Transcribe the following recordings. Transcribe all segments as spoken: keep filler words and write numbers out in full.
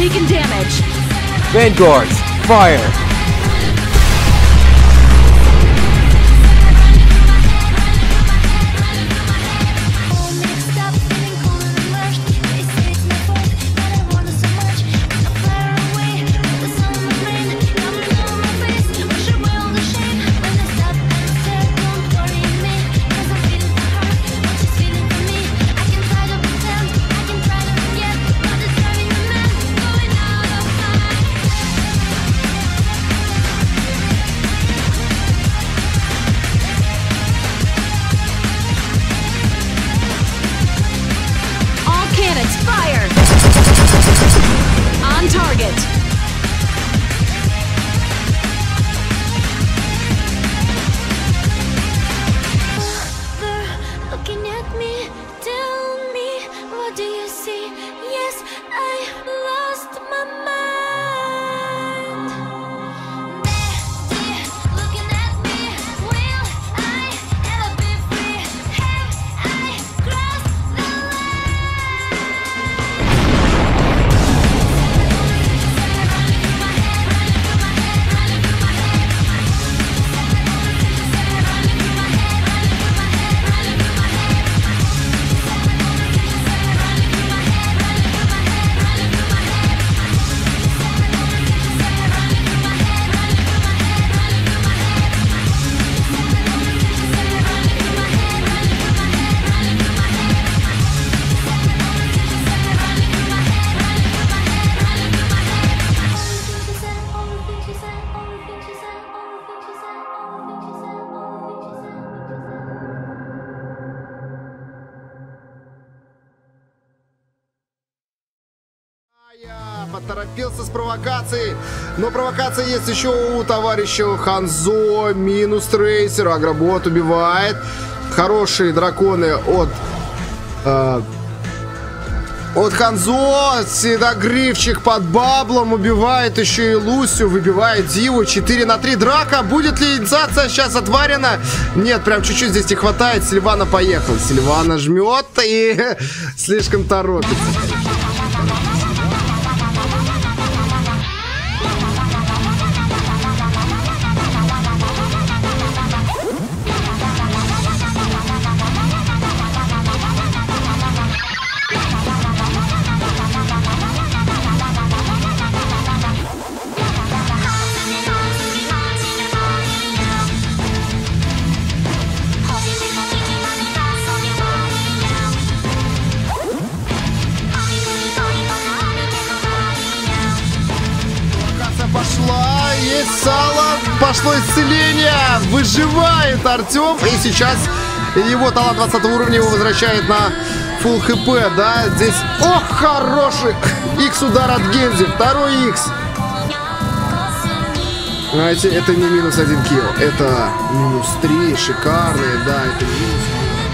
taken damage. Vanguards, fire! Fire! On target! They're looking at me, tell me, what do you see? Yes, I lost my mind. They're looking at me, will I ever be free? Have I crossed the Я поторопился с провокацией, но провокация есть еще у товарища Ханзо. Минус трейсер, Агробот убивает. Хорошие драконы от э, от Ханзо. Седогривчик под баблом убивает еще и Лусю, выбивает Диву. четыре на три драка. Будет ли инициация сейчас отварена? Нет, прям чуть-чуть здесь не хватает. Сильвана поехал. Сильвана жмет и слишком торопится. Пошла, есть сало, пошло исцеление, выживает Артем. И сейчас его талант двадцатого уровня его возвращает на фулл хп, да, здесь, ох, хороший Икс удар от Гензи, второй Икс. Знаете, это не минус один килл, это минус три, шикарные, да, это минус.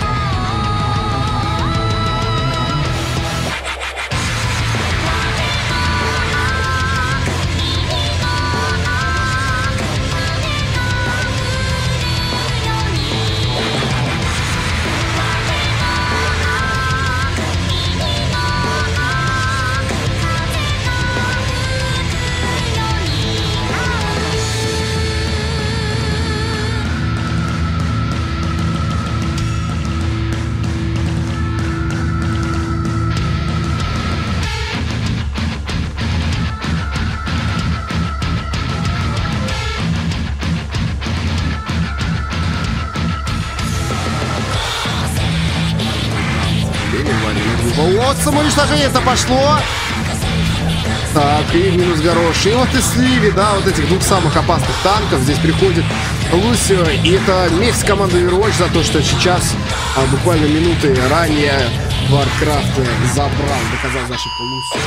Вот самоуничтожение-то пошло. Так, и минус горош. И вот и Сливи, да, вот этих двух самых опасных танков. Здесь приходит Лусио. И это месть команды Overwatch за то, что сейчас, а, буквально минуты ранее, Warcraft забрал, доказал ошибку Лусио.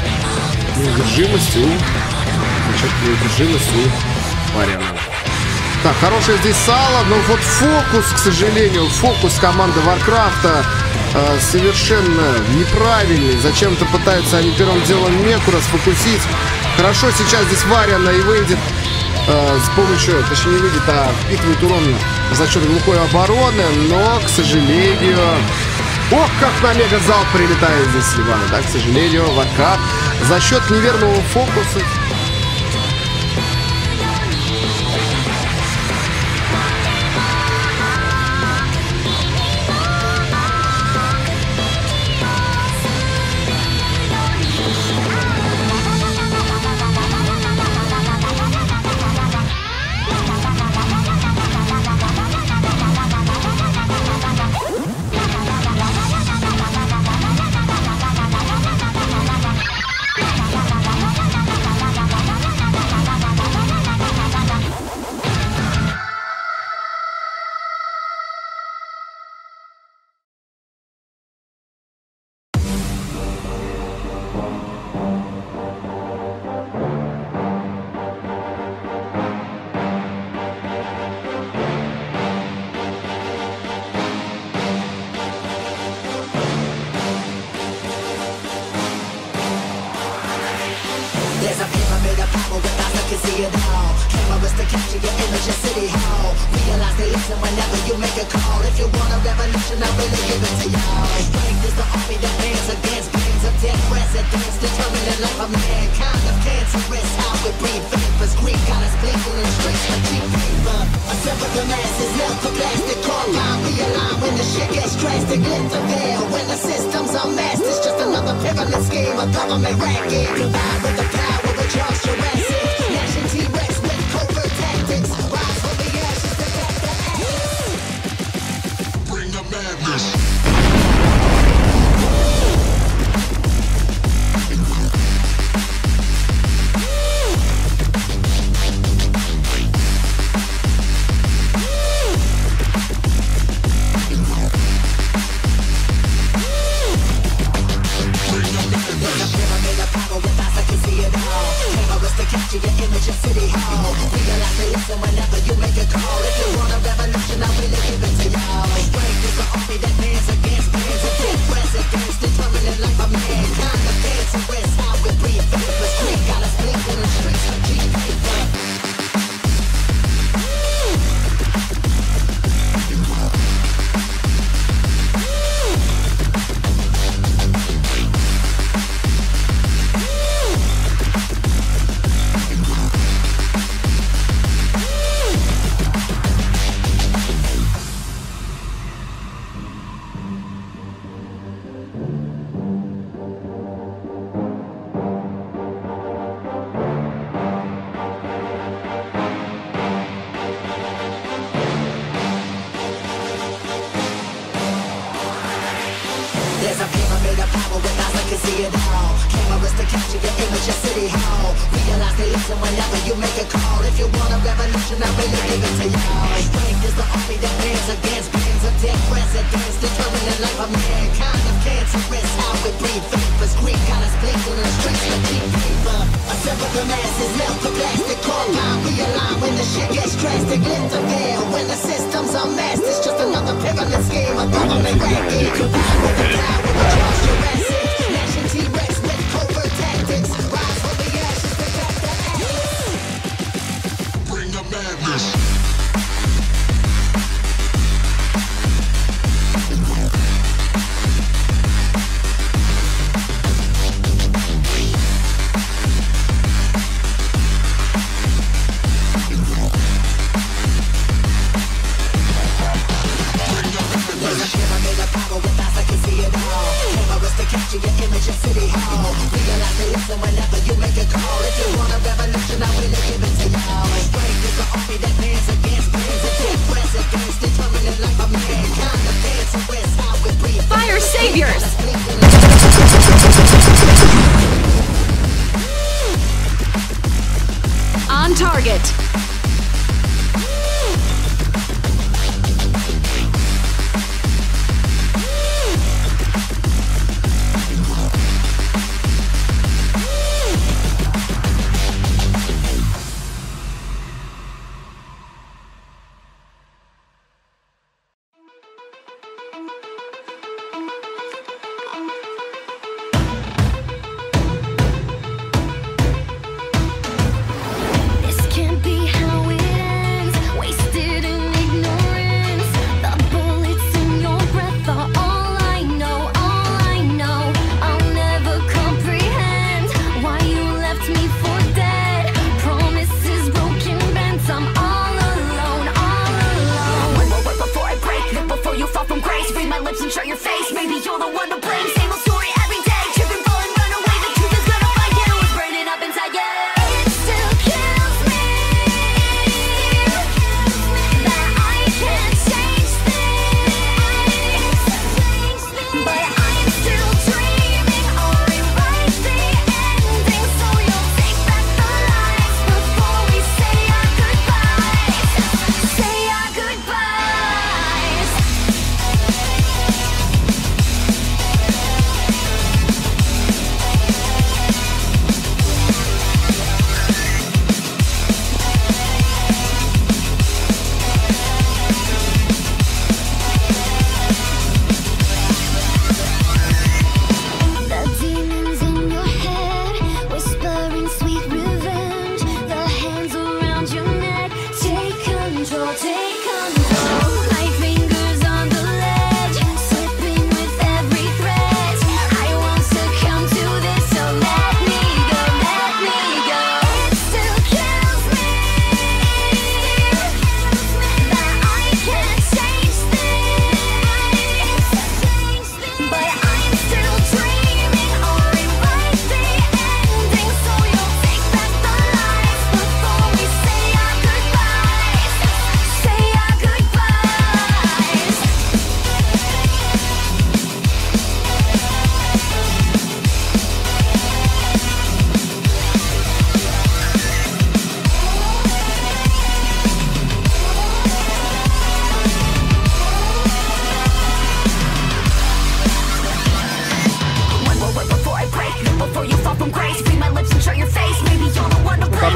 Неудержимость у... Значит, неудержимость у Мариана. Так, хорошее здесь сало, но вот фокус, к сожалению, фокус команды Варкрафта э, совершенно неправильный. Зачем-то пытаются они первым делом Меку расфокусить. Хорошо, сейчас здесь Вариана и выйдет э, с помощью, точнее не выйдет, а впитывает урон за счет глухой обороны, но, к сожалению... Ох, как на мега-зал прилетает здесь Ивана, да, к сожалению, Варкрафт за счет неверного фокуса...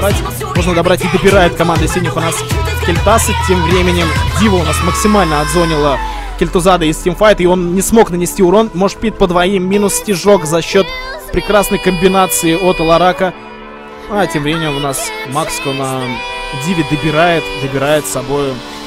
добрать. Можно добрать и добирает команда синих у нас Кельтасы. Тем временем Дива у нас максимально отзонила Кельтузада из тимфайта, и он не смог нанести урон. Мошпит по двоим, минус стежок за счет прекрасной комбинации от Ларака. А тем временем у нас Макско на Диве добирает, добирает с собой